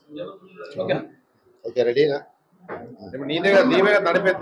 Okay రెడీనా? ఇప్పుడు నీవేగా నడిపేది.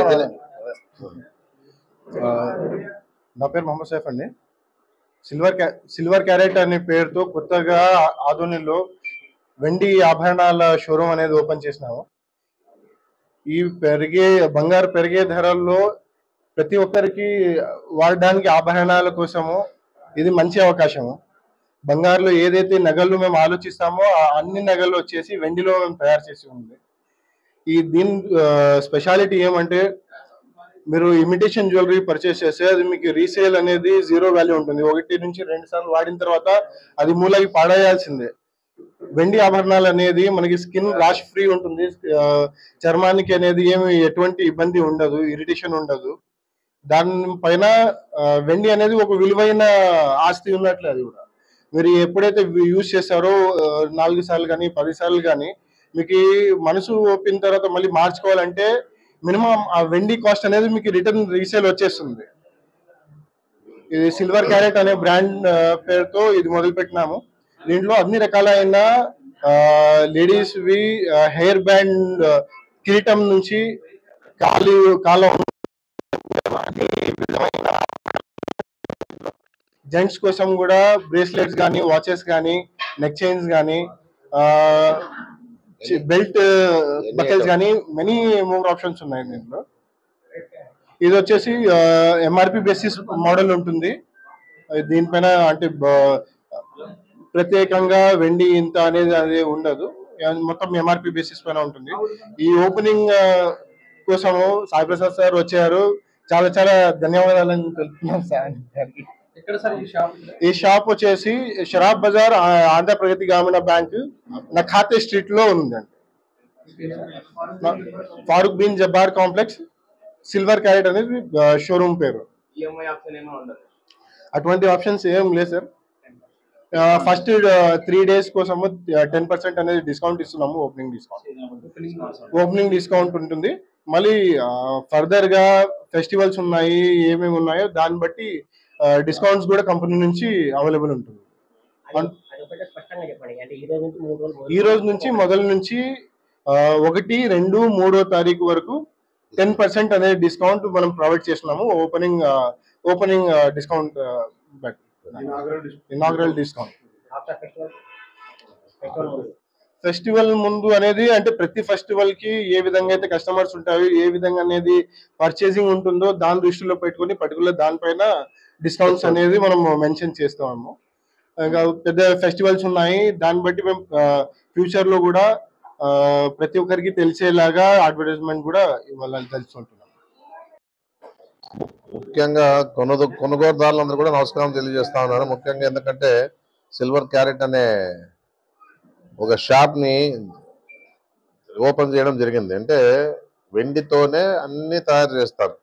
నా పేరు మొహమ్మద్ సైఫ్ అండి. సిల్వర్ క్యారెట్ అనే పేరుతో కొత్తగా ఆధునిలో వెండి ఆభరణాల షోరూమ్ అనేది ఓపెన్ చేసినాము. ఈ బంగారు పెరిగే ధరల్లో ప్రతి ఒక్కరికి వాడడానికి ఆభరణాల కోసము ఇది మంచి అవకాశము. బంగారులో ఏదైతే నగలు మేము ఆలోచిస్తామో అన్ని నగలు వచ్చేసి వెండిలో మేము తయారు చేసి ఉంది. దీని స్పెషాలిటీ ఏమంటే, మీరు ఇమిటేషన్ జ్యువెలరీ పర్చేస్ చేస్తే అది మీకు రీసేల్ అనేది 0 వాల్యూ ఉంటుంది. 1 నుంచి 2 సార్లు వాడిన తర్వాత అది మూలకి పాడేయాల్సిందే. వెండి ఆభరణాలు అనేది మనకి స్కిన్ రాష్ ఫ్రీ ఉంటుంది. చర్మానికి అనేది ఎటువంటి ఇబ్బంది ఉండదు, ఇరిటేషన్ ఉండదు. దానిపైన వెండి అనేది ఒక విలువైన ఆస్తి ఉన్నట్లే. అది కూడా మీరు ఎప్పుడైతే యూజ్ చేస్తారో 4 సార్లు కానీ 10 సార్లు కానీ మీకు మనసు ఒప్పిన తర్వాత మళ్ళీ మార్చుకోవాలంటే మినిమం ఆ వెండి కాస్ట్ అనేది మీకు రిటర్న్ రీసేల్ వచ్చేస్తుంది. ఇది సిల్వర్ క్యారెట్ అనే బ్రాండ్ పేరుతో ఇది మొదలు పెట్టినాము. దీంట్లో అన్ని రకాలైన లేడీస్ వి హెయిర్ బ్యాండ్ కిరీటం నుంచి కాలం జెంట్స్ కోసం కూడా బ్రేస్లెట్స్ కానీ, వాచెస్ కానీ, నెక్ చైన్స్ కానీ, బెల్ట్ బకెల్స్ కానీ మెనీ మోర్ ఆప్షన్స్ ఉన్నాయి దీంట్లో. ఇది వచ్చేసి ఎంఆర్పి బేసిస్ మోడల్ ఉంటుంది. దీనిపైన అంటే ప్రత్యేకంగా వెండి ఇంత అనేది ఉండదు, మొత్తం ఎంఆర్పి బేసిస్ పైన ఉంటుంది. ఈ ఓపెనింగ్ కోసము సాయి ప్రసాద్ సార్ వచ్చారు. చాలా చాలా ధన్యవాదాలని తెలుపుతున్నాం సార్. ఈ షాప్ వచ్చేసి షరాబ్ బజార్, ఆంధ్ర ప్రగతి గ్రామీణ బ్యాంక్, నఖాతే స్ట్రీట్ లో ఉందండి. Farooq bin Jabbar complex, silver carat అనేది షోరూమ్ పేరు. అటువంటి ఆప్షన్స్ ఏం లేదు సార్. ఫస్ట్ 3 days కోసము 10% అనేది డిస్కౌంట్ ఇస్తున్నాము. ఓపెనింగ్ డిస్కౌంట్ ఉంటుంది. మళ్ళీ ఫర్దర్ గా ఫెస్టివల్స్ ఉన్నాయి, ఏమేమి ఉన్నాయో దాన్ని బట్టి డిస్కౌంట్స్ కూడా కంపెనీ నుంచి అవైలబుల్ ఉంటుంది. ఈ రోజు నుంచి మొదలు నుంచి 1, 2, 3వ తారీఖు వరకు 10% అనేది డిస్కౌంట్ మనం ప్రొవైడ్ చేస్తున్నాము. Opening discount, inaugural discount. Festival ముందు అనేది అంటే ప్రతి ఫెస్టివల్ కి ఏ విధంగా అయితే కస్టమర్స్ ఉంటాయో, ఏ విధంగా అనేది పర్చేసింగ్ ఉంటుందో దాని దృష్టిలో పెట్టుకుని పర్టికులర్ దానిపైన డిస్కౌంట్స్ అనేది మనం మెన్షన్ చేస్తాము. ఇంకా పెద్ద ఫెస్టివల్స్ ఉన్నాయి, దాన్ని బట్టి మేము ఫ్యూచర్ లో కూడా ప్రతి ఒక్కరికి తెలిసేలాగా అడ్వర్టైజ్మెంట్ కూడా ఇవ్వాలని తెలుసుకుంటున్నాం. ముఖ్యంగా కొనుగోలుదారులందరూ కూడా నమస్కారం తెలియజేస్తా ఉన్నారు. ముఖ్యంగా ఎందుకంటే సిల్వర్ క్యారెట్ అనే ఒక షాప్ ని ఓపెన్ చేయడం జరిగింది. అంటే వెండితోనే అన్ని తయారు చేస్తారు.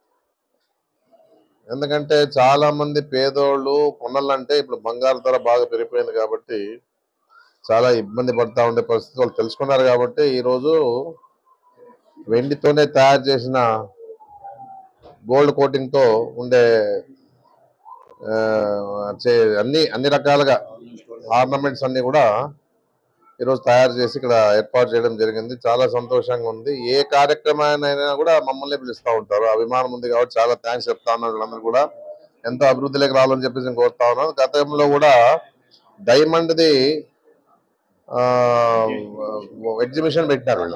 ఎందుకంటే చాలా మంది పేదోళ్ళు కొనాలంటే ఇప్పుడు బంగారు ధర బాగా పెరిగిపోయింది కాబట్టి చాలా ఇబ్బంది పడతా ఉండే పరిస్థితి వాళ్ళు తెలుసుకున్నారు. కాబట్టి ఈరోజు వెండితోనే తయారు చేసిన గోల్డ్ కోటింగ్ తో ఉండే అన్ని రకాలుగా ఆర్నమెంట్స్ అన్ని కూడా ఈరోజు తయారు చేసి ఇక్కడ ఏర్పాటు చేయడం జరిగింది. చాలా సంతోషంగా ఉంది. ఏ కార్యక్రమాన్ని కూడా మమ్మల్ని పిలుస్తూ ఉంటారు. అభిమానం ఉంది కాబట్టి చాలా థ్యాంక్స్ చెప్తా ఉన్నారు. వీళ్ళందరూ కూడా ఎంతో అభివృద్ధిలోకి రావాలని చెప్పేసి నేను కోరుతా ఉన్నాను. గతంలో కూడా డైమండ్ ది ఎగ్జిబిషన్ పెట్టినారు వీళ్ళు,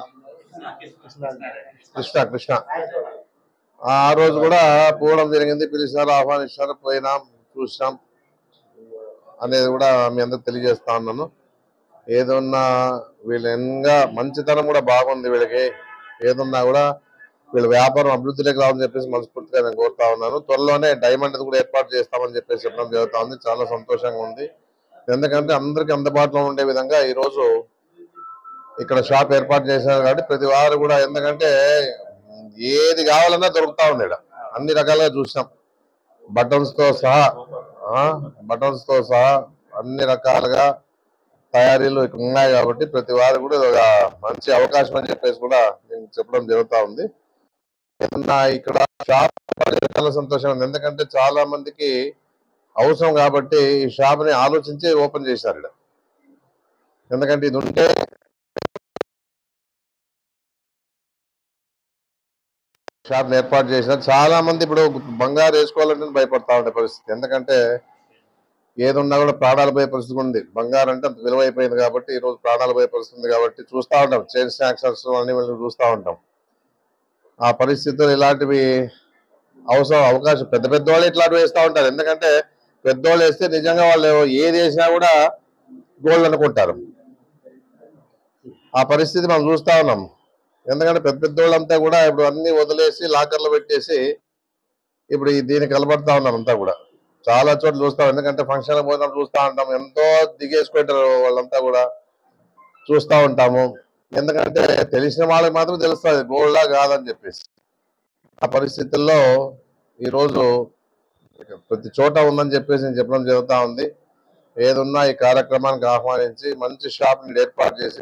కృష్ణ. ఆ రోజు కూడా పోవడం జరిగింది. పిలిచారు, ఆహ్వానించారు, పోయినాం, చూసినాం అనేది కూడా మీ అందరికి తెలియజేస్తా ఉన్నాను. ఏదన్నా వీళ్ళు ఇంకా మంచితనం కూడా బాగుంది. వీళ్ళకి ఏదన్నా కూడా వీళ్ళ వ్యాపారం అభివృద్ధిలోకి రావాలని చెప్పేసి మనస్ఫూర్తిగా నేను కోరుతా ఉన్నాను. త్వరలోనే డైమండ్ కూడా ఏర్పాటు చేస్తామని చెప్పేసి చెప్పడం జరుగుతా ఉంది. చాలా సంతోషంగా ఉంది. ఎందుకంటే అందరికి అందుబాటులో ఉండే విధంగా ఈరోజు ఇక్కడ షాప్ ఏర్పాటు చేశారు కాబట్టి ప్రతి వారు కూడా, ఎందుకంటే ఏది కావాలన్నా దొరుకుతా ఉంది ఇక్కడ. అన్ని రకాలుగా చూసాం, బటన్స్ తో సహా అన్ని రకాలుగా తయారీలు ఇక్కడ ఉన్నాయి. కాబట్టి ప్రతి వారు కూడా ఒక మంచి అవకాశం అని చెప్పేసి కూడా నేను చెప్పడం జరుగుతూ ఉంది. ఇక్కడ షాప్ చాలా సంతోషం ఉంది. ఎందుకంటే చాలా మందికి అవసరం కాబట్టి ఈ షాప్ ని ఆలోచించి ఓపెన్ చేశారు ఇక్కడ. ఎందుకంటే ఇది ఉంటే షాప్ ఏర్పాటు చేసిన చాలా మంది ఇప్పుడు బంగారు వేసుకోవాలంటే భయపడతా ఉండే పరిస్థితి. ఎందుకంటే ఏదున్నా కూడా ప్రాణాలు పోయే పరిస్థితి ఉంది. బంగారం అంటే అంత విలువైపోయింది కాబట్టి ఈ రోజు ప్రాణాలు పోయే పరిస్థితి ఉంది కాబట్టి చూస్తూ ఉంటాం. చైన్ స్నాక్సర్స్ అన్ని చూస్తూ ఉంటాం. ఆ పరిస్థితుల్లో ఇలాంటివి అవకాశం పెద్ద పెద్దవాళ్ళు ఇట్లాంటివి వేస్తూ ఉంటారు. ఎందుకంటే పెద్దవాళ్ళు వేస్తే నిజంగా వాళ్ళు ఏది వేసినా కూడా గోల్డ్ అనుకుంటారు. ఆ పరిస్థితి మనం చూస్తా ఉన్నాం. ఎందుకంటే పెద్ద పెద్దవాళ్ళంతా కూడా ఇప్పుడు అన్ని వదిలేసి లాకర్లు పెట్టేసి ఇప్పుడు దీనికి కలబడతా ఉన్నారు అంతా కూడా. చాలా చోట్ల చూస్తాం. ఎందుకంటే ఫంక్షన్ పోయినప్పుడు చూస్తూ ఉంటాం. ఎంతో దిగేసుకుంటారు వాళ్ళంతా కూడా చూస్తూ ఉంటాము. ఎందుకంటే తెలిసిన వాళ్ళకి మాత్రం తెలుస్తుంది గోల్డా కాదని చెప్పేసి. ఆ పరిస్థితుల్లో ఈరోజు ప్రతి చోట ఉందని చెప్పేసి నేను చెప్పడం జరుగుతూ ఉంది. ఏదున్నా ఈ కార్యక్రమానికి ఆహ్వానించి మంచి షాప్ ని ఏర్పాటు చేసి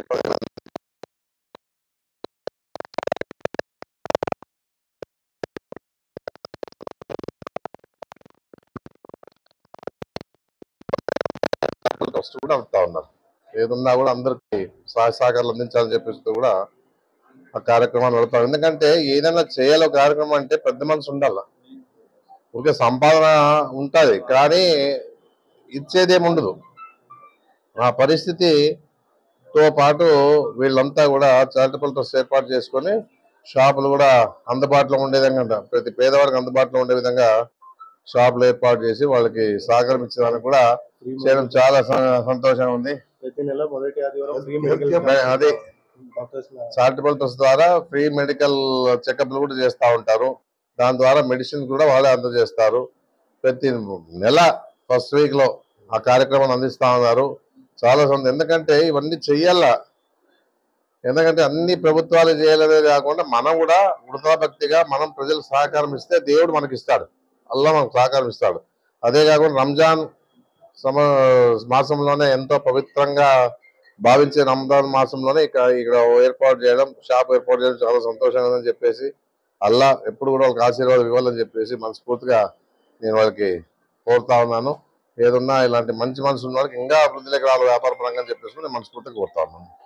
ఫస్ట్ కూడా అవుతా ఉన్నారు. ఏదున్నా కూడా అందరికి సహకారాలు అందించాలని చెప్పేసి కూడా ఆ కార్యక్రమాన్ని నడుపుతాం. ఎందుకంటే ఏదైనా చేయాలి కార్యక్రమం అంటే పెద్ద మనసు ఉండాలి. ఊరికే సంపాదన ఉంటుంది కానీ ఇచ్చేదేముండదు. ఆ పరిస్థితితో పాటు వీళ్ళంతా కూడా చారిటబుల్ ట్రస్ట్ ఏర్పాటు చేసుకొని షాపులు కూడా అందుబాటులో ఉండే విధంగా ప్రతి పేదవాడికి అందుబాటులో ఉండే విధంగా షాపులు ఏర్పాటు చేసి వాళ్ళకి సహకరించడానికి కూడా చేయడం చాలా సంతోషంగా ఉంది. ప్రతి నెల మొదటి ఆదివారం ఫ్రీ మెడికల్ అదే చారిటబుల్ ట్రస్ట్ ద్వారా ఫ్రీ మెడికల్ చెకప్లు కూడా చేస్తూ ఉంటారు. దాని ద్వారా మెడిసిన్ కూడా వాళ్ళే అందజేస్తారు. ప్రతి నెల ఫస్ట్ వీక్ లో ఆ కార్యక్రమాన్ని అందిస్తా ఉన్నారు. చాలా సంతోషం. ఎందుకంటే ఇవన్నీ చెయ్యాలా. ఎందుకంటే అన్ని ప్రభుత్వాలు చేయాలనే కాకుండా మనం కూడా వృధాభక్తిగా మనం ప్రజలకు సహకారం ఇస్తే దేవుడు మనకి ఇస్తాడు. అల్లా మనకు సహకారం ఇస్తాడు. అదే కాకుండా రంజాన్ మాసంలోనే ఎంతో పవిత్రంగా భావించే రంజాన్ మాసంలోనే ఇక్కడ ఏర్పాటు చేయడం, షాప్ ఏర్పాటు చేయడం చాలా సంతోషంగా ఉందని చెప్పేసి అల్లా ఎప్పుడు కూడా వాళ్ళకి ఆశీర్వాదం ఇవ్వాలని చెప్పేసి మనస్ఫూర్తిగా నేను వాళ్ళకి కోరుతా ఉన్నాను. ఏదున్నా ఇలాంటి మంచి మనసు ఉన్న వాళ్ళకి ఇంకా అభివృద్ధిలోకి రావాలి వ్యాపార పరంగా అని చెప్పేసి నేను మనస్ఫూర్తిగా కోరుతా ఉన్నాను.